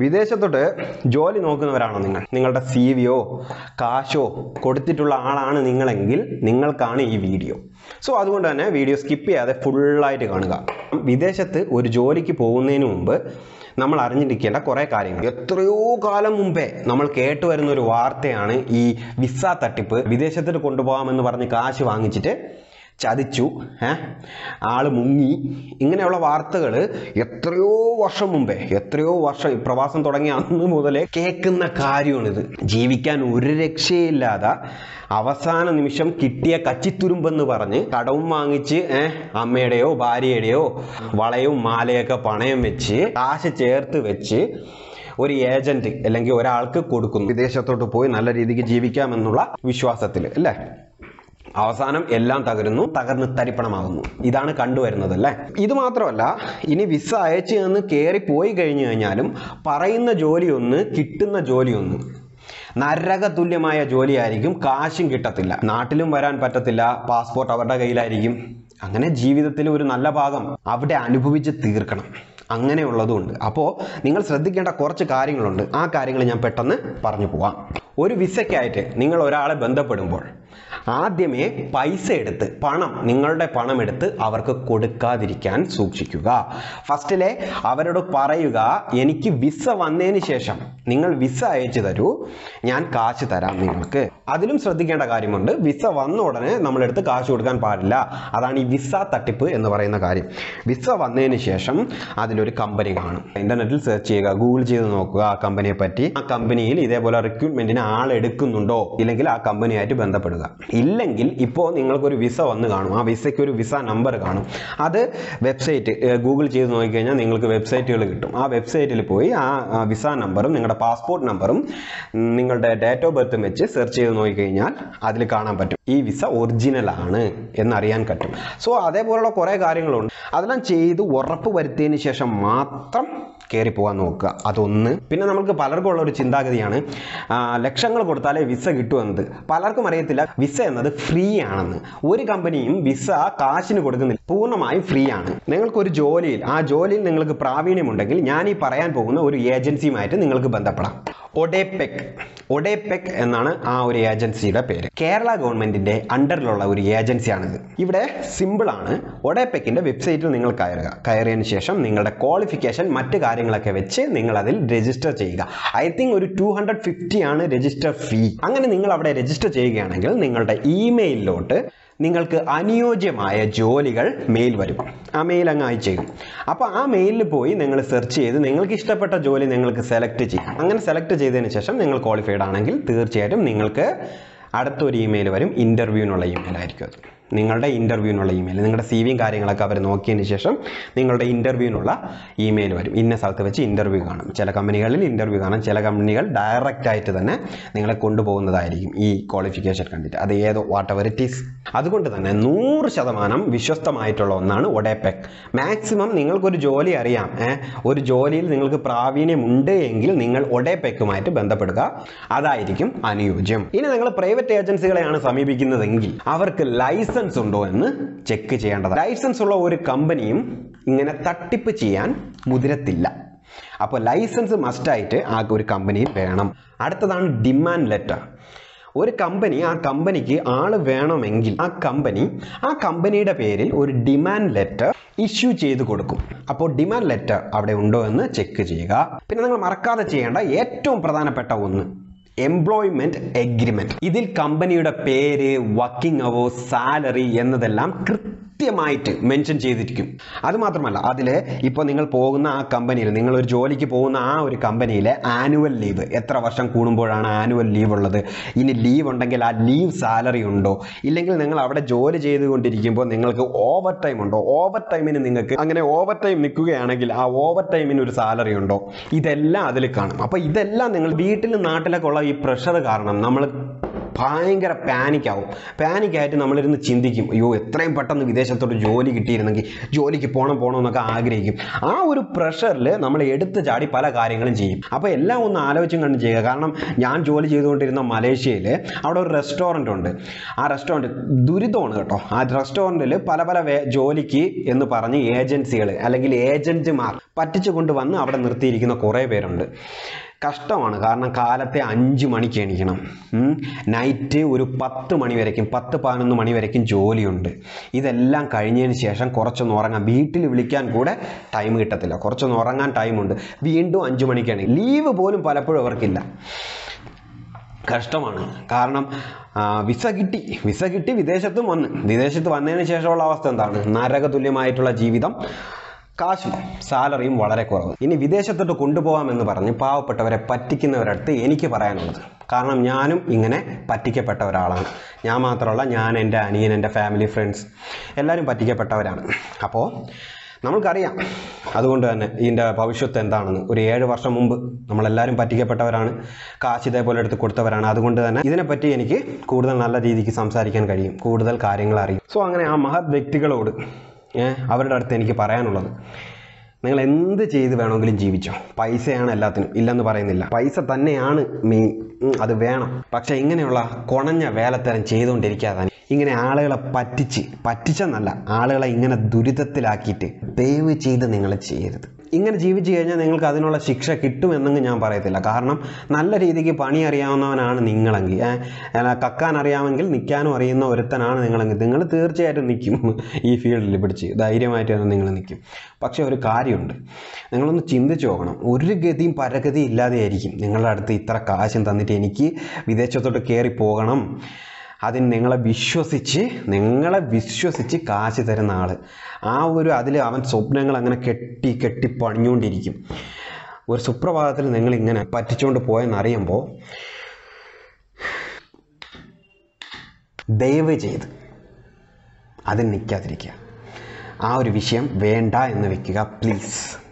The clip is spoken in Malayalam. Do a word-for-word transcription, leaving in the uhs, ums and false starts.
വിദേശത്തോട്ട് ജോലി നോക്കുന്നവരാണോ നിങ്ങൾ? നിങ്ങളുടെ സി വിയോ കാശോ കൊടുത്തിട്ടുള്ള ആളാണ് നിങ്ങളെങ്കിൽ നിങ്ങൾക്കാണ് ഈ വീഡിയോ. സോ അതുകൊണ്ട് തന്നെ വീഡിയോ സ്കിപ്പ് ചെയ്യാതെ ഫുള്ളായിട്ട് കാണുക. വിദേശത്ത് ഒരു ജോലിക്ക് പോകുന്നതിന് മുമ്പ് നമ്മൾ അറിഞ്ഞിരിക്കേണ്ട കുറേ കാര്യങ്ങൾ. എത്രയോ കാലം മുമ്പേ നമ്മൾ കേട്ടുവരുന്ന ഒരു വാർത്തയാണ് ഈ വിസ തട്ടിപ്പ്. വിദേശത്തോട്ട് കൊണ്ടുപോകാമെന്ന് പറഞ്ഞ് കാശ് വാങ്ങിച്ചിട്ട് ചതിച്ചു, ഏഹ് ആള് മുങ്ങി, ഇങ്ങനെയുള്ള വാർത്തകൾ എത്രയോ വർഷം മുമ്പേ, എത്രയോ വർഷം പ്രവാസം തുടങ്ങിയ അന്ന് മുതലേ കേൾക്കുന്ന കാര്യമാണിത്. ജീവിക്കാൻ ഒരു രക്ഷയില്ലാതെ അവസാന നിമിഷം കിട്ടിയ കച്ചിത്തുരുമ്പെന്ന് പറഞ്ഞ് കടവും വാങ്ങിച്ച് ഏഹ് അമ്മയുടെയോ ഭാര്യയുടെയോ വളയും മാലയൊക്കെ പണയം വെച്ച് കാശ് ചേർത്ത് വെച്ച് ഒരു ഏജന്റ് അല്ലെങ്കിൽ ഒരാൾക്ക് കൊടുക്കുന്നു, വിദേശത്തോട്ട് പോയി നല്ല രീതിക്ക് ജീവിക്കാമെന്നുള്ള വിശ്വാസത്തിൽ, അല്ലേ? അവസാനം എല്ലാം തകരുന്നു, തകർന്ന് തരിപ്പണമാകുന്നു. ഇതാണ് കണ്ടുവരുന്നത്, അല്ലേ? ഇത് മാത്രമല്ല, ഇനി വിസ അയച്ചു നിന്ന് കയറി പോയി കഴിഞ്ഞു കഴിഞ്ഞാലും പറയുന്ന ജോലിയൊന്ന്, കിട്ടുന്ന ജോലിയൊന്ന്, നരക തുല്യമായ ജോലിയായിരിക്കും. കാശും കിട്ടത്തില്ല, നാട്ടിലും വരാൻ പറ്റത്തില്ല, പാസ്പോർട്ട് അവരുടെ കയ്യിലായിരിക്കും. അങ്ങനെ ജീവിതത്തിൽ ഒരു നല്ല ഭാഗം അവിടെ അനുഭവിച്ച് തീർക്കണം. അങ്ങനെയുള്ളതുകൊണ്ട് അപ്പോൾ നിങ്ങൾ ശ്രദ്ധിക്കേണ്ട കുറച്ച് കാര്യങ്ങളുണ്ട്. ആ കാര്യങ്ങൾ ഞാൻ പെട്ടെന്ന് പറഞ്ഞു പോവാം. ഒരു വിസയ്ക്കായിട്ട് നിങ്ങൾ ഒരാളെ ബന്ധപ്പെടുമ്പോൾ ആദ്യമേ പൈസ എടുത്ത്, പണം, നിങ്ങളുടെ പണം എടുത്ത് അവർക്ക് കൊടുക്കാതിരിക്കാൻ സൂക്ഷിക്കുക. ഫസ്റ്റിലെ അവരോട് പറയുക, എനിക്ക് വിസ വന്നതിന് ശേഷം നിങ്ങൾ വിസ അയച്ചു തരൂ, ഞാൻ കാശ് തരാം നിങ്ങൾക്ക്. അതിലും ശ്രദ്ധിക്കേണ്ട കാര്യമുണ്ട്. വിസ വന്ന ഉടനെ നമ്മളെടുത്ത് കാശ് കൊടുക്കാൻ പാടില്ല. അതാണ് ഈ വിസ തട്ടിപ്പ് എന്ന് പറയുന്ന കാര്യം. വിസ വന്നതിന് ശേഷം അതിലൊരു കമ്പനി കാണും. ഇന്റർനെറ്റിൽ സെർച്ച് ചെയ്യുക, ഗൂഗിൾ ചെയ്ത് നോക്കുക ആ കമ്പനിയെ പറ്റി. ആ കമ്പനിയിൽ ഇതേപോലെ റിക്രൂട്ട്മെന്റിന് ആളെടുക്കുന്നുണ്ടോ, ഇല്ലെങ്കിൽ ആ കമ്പനിയായിട്ട് ബന്ധപ്പെടുക. ഇല്ലെങ്കിൽ ഇപ്പോൾ നിങ്ങൾക്കൊരു വിസ വന്ന് കാണും, ആ വിസയ്ക്ക് ഒരു വിസ നമ്പർ കാണും. അത് വെബ്സൈറ്റ് ഗൂഗിൾ ചെയ്ത് നോക്കിക്കഴിഞ്ഞാൽ നിങ്ങൾക്ക് വെബ്സൈറ്റുകൾ കിട്ടും. ആ വെബ്സൈറ്റിൽ പോയി ആ വിസ നമ്പറും നിങ്ങളുടെ പാസ്പോർട്ട് നമ്പറും നിങ്ങളുടെ ഡേറ്റ് ഓഫ് ബർത്തും വെച്ച് സെർച്ച് ചെയ്ത് നോക്കിക്കഴിഞ്ഞാൽ അതിൽ കാണാൻ പറ്റും ഈ വിസ ഒറിജിനൽ ആണ് എന്നറിയാൻ പറ്റും. സോ അതേപോലുള്ള കുറേ കാര്യങ്ങളുണ്ട്. അതെല്ലാം ചെയ്ത് ഉറപ്പ് വരുത്തിയതിന് ശേഷം മാത്രം കയറി പോകാൻ നോക്കുക. അതൊന്ന്. പിന്നെ നമുക്ക് പലർക്കും ഉള്ള ഒരു ചിന്താഗതിയാണ് ലക്ഷങ്ങൾ കൊടുത്താലേ വിസ കിട്ടുമെന്നത്. പലർക്കും അറിയത്തില്ല വിസ എന്നത് ഫ്രീ ആണെന്ന്. ഒരു കമ്പനിയും വിസ കാശിന് കൊടുക്കുന്നില്ല, പൂർണ്ണമായും ഫ്രീ ആണ്. നിങ്ങൾക്കൊരു ജോലിയിൽ, ആ ജോലിയിൽ നിങ്ങൾക്ക് പ്രാവീണ്യമുണ്ടെങ്കിൽ ഞാൻ ഈ പറയാൻ പോകുന്ന ഒരു ഏജൻസിയുമായിട്ട് നിങ്ങൾക്ക് ബന്ധപ്പെടാം. ഒഡേപെക് ഒഡേപെക് എന്നാണ് ആ ഒരു ഏജൻസിയുടെ പേര്. കേരള ഗവൺമെന്റിന്റെ അണ്ടറിലുള്ള ഒരു ഏജൻസിയാണിത്. ഇവിടെ സിമ്പിൾ ആണ്. ഒഡേപെക്കിന്റെ വെബ്സൈറ്റിൽ നിങ്ങൾ കയറുക. കയറിയതിന് ശേഷം നിങ്ങളുടെ ക്വാളിഫിക്കേഷൻ, മറ്റു കാര്യങ്ങളൊക്കെ വെച്ച് നിങ്ങൾ അതിൽ രജിസ്റ്റർ ചെയ്യുക. ഐ തിങ്ക് ഒരു ടു ഹൺഡ്രഡ് ഫിഫ്റ്റി ആണ് രജിസ്റ്റർ ഫീ. അങ്ങനെ നിങ്ങൾ അവിടെ രജിസ്റ്റർ ചെയ്യുകയാണെങ്കിൽ നിങ്ങളുടെ ഇമെയിലിലോട്ട് നിങ്ങൾക്ക് അനുയോജ്യമായ ജോലികൾ മെയിൽ വരും. ആ മെയിൽ അങ്ങ് അയച്ചേക്കും. അപ്പോൾ ആ മെയിലിൽ പോയി നിങ്ങൾ സെർച്ച് ചെയ്ത് നിങ്ങൾക്ക് ഇഷ്ടപ്പെട്ട ജോലി നിങ്ങൾക്ക് സെലക്ട് ചെയ്യാം. അങ്ങനെ സെലക്ട് ചെയ്തതിന് ശേഷം നിങ്ങൾ ക്വാളിഫൈഡ് ആണെങ്കിൽ തീർച്ചയായിട്ടും നിങ്ങൾക്ക് അടുത്തൊരു ഇമെയിൽ വരും. ഇൻ്റർവ്യൂവിനുള്ള ഇമെയിൽ ആയിരിക്കും അത്. നിങ്ങളുടെ ഇൻ്റർവ്യൂവിനുള്ള ഇമെയിൽ, നിങ്ങളുടെ സി വിയും കാര്യങ്ങളൊക്കെ അവർ നോക്കിയതിന് ശേഷം നിങ്ങളുടെ ഇൻ്റർവ്യൂവിനുള്ള ഇമെയിൽ വരും. ഇന്ന സ്ഥലത്ത് വെച്ച് ഇൻ്റർവ്യൂ കാണും. ചില കമ്പനികളിൽ ഇൻ്റർവ്യൂ കാണും, ചില കമ്പനികൾ ഡയറക്റ്റ് ആയിട്ട് തന്നെ നിങ്ങളെ കൊണ്ടുപോകുന്നതായിരിക്കും ഈ ക്വാളിഫിക്കേഷൻ കണ്ടിട്ട്. അത് ഏതോ വാട്ട് എവർ ഇറ്റ് ഈസ്. അതുകൊണ്ട് തന്നെ നൂറ് ശതമാനം വിശ്വസ്തമായിട്ടുള്ള ഒന്നാണ് ഒഡേപെക്. മാക്സിമം നിങ്ങൾക്കൊരു ജോലി അറിയാം, ഒരു ജോലിയിൽ നിങ്ങൾക്ക് പ്രാവീണ്യമുണ്ട് എങ്കിൽ നിങ്ങൾ ഒഡേപെക്കുമായിട്ട് ബന്ധപ്പെടുക. അതായിരിക്കും അനുയോജ്യം. ഇനി നിങ്ങൾ പ്രൈവറ്റ് ഏജൻസികളെയാണ് സമീപിക്കുന്നതെങ്കിൽ അവർക്ക് ലൈസൻസ് ഉണ്ടോ എന്ന് ചെക്ക് ചെയ്യേണ്ടത്. ലൈസൻസ് ഉള്ള ഒരു കമ്പനിയും ഇങ്ങനെ തട്ടിപ്പ് ചെയ്യാൻ മുതിരത്തില്ല. അപ്പോൾ ലൈസൻസ് മസ്റ്റായിട്ട് ആ ഒരു കമ്പനിയിൽ വേണം. അടുത്തതാണ് ഡിമാൻഡ് ലെറ്റർ. ഒരു കമ്പനി, ആ കമ്പനിക്ക് ആള് വേണമെങ്കിൽ ആ കമ്പനി ആ കമ്പനിയുടെ പേരിൽ ഒരു ഡിമാൻഡ് ലെറ്റർ ഇഷ്യൂ ചെയ്ത് കൊടുക്കും. അപ്പോൾ ഡിമാൻഡ് ലെറ്റർ അവിടെ ഉണ്ടോ എന്ന് ചെക്ക് ചെയ്യുക. പിന്നെ നിങ്ങൾ മറക്കാതെ ചെയ്യേണ്ട ഏറ്റവും പ്രധാനപ്പെട്ട ഒന്ന്, എംപ്ലോയ്മെന്റ് എഗ്രിമെന്റ്. ഇതിൽ കമ്പനിയുടെ പേര്, വർക്കിംഗ് അവേഴ്സ്, സാലറി എന്നതെല്ലാം കൃത്യമായിട്ട് മെൻഷൻ ചെയ്തിരിക്കും. അതുമാത്രമല്ല, അതിൽ ഇപ്പോൾ നിങ്ങൾ പോകുന്ന ആ കമ്പനിയിൽ, നിങ്ങൾ ഒരു ജോലിക്ക് പോകുന്ന ആ ഒരു കമ്പനിയിലെ ആനുവൽ ലീവ്, എത്ര വർഷം കൂടുമ്പോഴാണ് ആനുവൽ ലീവ് ഉള്ളത്, ഇനി ലീവ് ഉണ്ടെങ്കിൽ ആ ലീവ് സാലറി ഉണ്ടോ, ഇല്ലെങ്കിൽ നിങ്ങൾ അവിടെ ജോലി ചെയ്തുകൊണ്ടിരിക്കുമ്പോൾ നിങ്ങൾക്ക് ഓവർ ടൈം ഉണ്ടോ, ഓവർ ടൈമിന് നിങ്ങൾക്ക് അങ്ങനെ ഓവർ ടൈം നിൽക്കുകയാണെങ്കിൽ ആ ഓവർ ടൈമിന് ഒരു സാലറി ഉണ്ടോ, ഇതെല്ലാം അതിൽ കാണും. അപ്പോൾ ഇതെല്ലാം നിങ്ങൾ വീട്ടിലും നാട്ടിലൊക്കെ ഉള്ള ഈ പ്രഷർ കാരണം നമ്മൾ ഭയങ്കര പാനിക്കാവും. പാനിക്കായിട്ട് നമ്മളിരുന്ന് ചിന്തിക്കും, അയ്യോ എത്രയും പെട്ടെന്ന് വിദേശത്തോട്ട് ജോലി കിട്ടിയിരുന്നെങ്കിൽ, ജോലിക്ക് പോകണം പോകണം എന്നൊക്കെ ആഗ്രഹിക്കും. ആ ഒരു പ്രഷറിൽ നമ്മൾ എടുത്തു ചാടി പല കാര്യങ്ങളും ചെയ്യും. അപ്പോൾ എല്ലാം ഒന്ന് ആലോചിച്ചും കണ്ടും ചെയ്യുക. കാരണം ഞാൻ ജോലി ചെയ്തുകൊണ്ടിരുന്ന മലേഷ്യയിൽ അവിടെ ഒരു റെസ്റ്റോറൻ്റ് ഉണ്ട്. ആ റെസ്റ്റോറൻറ്റ് ദുരിതമാണ് കേട്ടോ. ആ റെസ്റ്റോറൻറ്റിൽ പല പല ജോലിക്ക് എന്ന് പറഞ്ഞ് ഏജൻസികൾ അല്ലെങ്കിൽ ഏജൻറ്റുമാർ പറ്റിച്ചു കൊണ്ടുവന്ന് അവിടെ നിർത്തിയിരിക്കുന്ന കുറേ പേരുണ്ട്. കഷ്ടമാണ്. കാരണം കാലത്തെ അഞ്ച് മണിക്ക് എണീക്കണം, നൈറ്റ് ഒരു പത്ത് മണി വരയ്ക്കും പത്ത് പതിനൊന്ന് മണി വരയ്ക്കും ജോലിയുണ്ട്. ഇതെല്ലാം കഴിഞ്ഞതിന് ശേഷം കുറച്ചൊന്ന് ഉറങ്ങാൻ, വീട്ടിൽ വിളിക്കാൻ കൂടെ ടൈം കിട്ടത്തില്ല, കുറച്ചൊന്ന് ഉറങ്ങാൻ ടൈമുണ്ട്. വീണ്ടും അഞ്ച് മണിക്കാണ്. ലീവ് പോലും പലപ്പോഴും അവർക്കില്ല. കഷ്ടമാണ്. കാരണം വിസ കിട്ടി വിസ കിട്ടി വിദേശത്തും വന്ന് വിദേശത്ത് വന്നതിന് ശേഷമുള്ള അവസ്ഥ എന്താണ്? നരകതുല്യമായിട്ടുള്ള ജീവിതം, കാശും സാലറിയും വളരെ കുറവ്. ഇനി വിദേശത്തോട്ട് കൊണ്ടുപോകാമെന്ന് പറഞ്ഞ് പാവപ്പെട്ടവരെ പറ്റിക്കുന്നവരടുത്ത് എനിക്ക് പറയാനുള്ളത്, കാരണം ഞാനും ഇങ്ങനെ പറ്റിക്കപ്പെട്ട ഒരാളാണ്. ഞാൻ മാത്രമല്ല, ഞാൻ, എൻ്റെ അനിയൻ, എൻ്റെ ഫാമിലി, ഫ്രണ്ട്സ് എല്ലാവരും പറ്റിക്കപ്പെട്ടവരാണ്. അപ്പോൾ നമ്മൾക്കറിയാം അതുകൊണ്ട് തന്നെ ഇതിൻ്റെ ഭവിഷ്യത്ത് എന്താണെന്ന്. ഒരു ഏഴ് വർഷം മുമ്പ് നമ്മളെല്ലാവരും പറ്റിക്കപ്പെട്ടവരാണ്, കാശ് ഇതേപോലെ എടുത്ത് കൊടുത്തവരാണ്. അതുകൊണ്ട് തന്നെ ഇതിനെപ്പറ്റി എനിക്ക് കൂടുതൽ നല്ല രീതിക്ക് സംസാരിക്കാൻ കഴിയും, കൂടുതൽ കാര്യങ്ങൾ അറിയും. സോ അങ്ങനെ ആ മഹത് വ്യക്തികളോട് അവരുടെ അടുത്ത് എനിക്ക് പറയാനുള്ളത്, നിങ്ങൾ എന്ത് ചെയ്ത് വേണമെങ്കിലും ജീവിച്ചോ. പൈസയാണ് എല്ലാത്തിനും, ഇല്ലെന്ന് പറയുന്നില്ല. പൈസ തന്നെയാണ് മെയിൻ, അത് വേണം. പക്ഷേ ഇങ്ങനെയുള്ള കുണഞ്ഞ വേലത്തരം ചെയ്തുകൊണ്ടിരിക്കാതെ, ഇങ്ങനെ ആളുകളെ പറ്റിച്ച് പറ്റിച്ചെന്നല്ല ആളുകളെ ഇങ്ങനെ ദുരിതത്തിലാക്കിയിട്ട് ദയവ് ചെയ്ത് നിങ്ങൾ ചെയ്യരുത്. ഇങ്ങനെ ജീവിച്ചു കഴിഞ്ഞാൽ നിങ്ങൾക്ക് അതിനുള്ള ശിക്ഷ കിട്ടുമെന്നെങ്കിൽ ഞാൻ പറയത്തില്ല. കാരണം നല്ല രീതിക്ക് പണി അറിയാവുന്നവനാണ് നിങ്ങളെങ്കിൽ, കക്കാൻ അറിയാമെങ്കിൽ നിൽക്കാനും അറിയുന്ന ഒരുത്തനാണ് നിങ്ങളെങ്കിൽ, നിങ്ങൾ തീർച്ചയായിട്ടും നിൽക്കും. ഈ ഫീൽഡിൽ പിടിച്ച് ധൈര്യമായിട്ട് തന്നെ നിങ്ങൾ നിൽക്കും. പക്ഷേ ഒരു കാര്യമുണ്ട്, നിങ്ങളൊന്ന് ചിന്തിച്ച് നോക്കണം. ഒരു ഗതിയും പരഗതിയും ഇല്ലാതെയായിരിക്കും നിങ്ങളുടെ അടുത്ത് ഇത്ര കാശും തന്നിട്ട് എനിക്ക് വിദേശത്തോട്ട് കയറി പോകണം, അതിന് നിങ്ങളെ വിശ്വസിച്ച് നിങ്ങളെ വിശ്വസിച്ച് കാശ് തരുന്ന ആൾ, ആ ഒരു അതിൽ അവൻ സ്വപ്നങ്ങൾ അങ്ങനെ കെട്ടി കെട്ടി പണിഞ്ഞുകൊണ്ടിരിക്കും. ഒരു സുപ്രഭാതത്തിൽ നിങ്ങളിങ്ങനെ പറ്റിച്ചുകൊണ്ട് പോയെന്നറിയുമ്പോൾ ദയവ് ചെയ്ത് അതിന് നിൽക്കാതിരിക്കുക. ആ ഒരു വിഷയം വേണ്ട എന്ന് വെക്കുക പ്ലീസ്.